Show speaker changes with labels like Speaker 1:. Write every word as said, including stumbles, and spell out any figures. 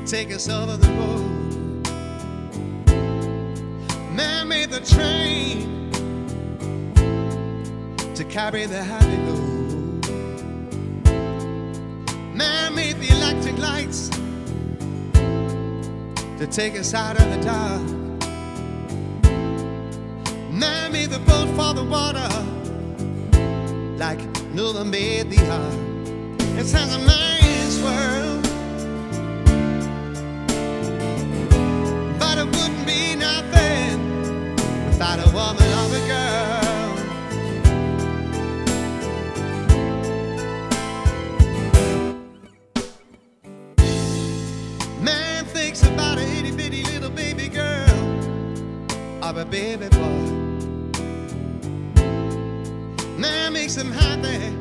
Speaker 1: take us over the road. Man made the train to carry the heavy load. Man made the electric lights to take us out of the dark. Man made the boat for the water like Noah made the ark. It's as a man's world, but it wouldn't be nothing without a woman or a girl. Man thinks about a itty bitty little baby girl or a baby boy. Man makes him happy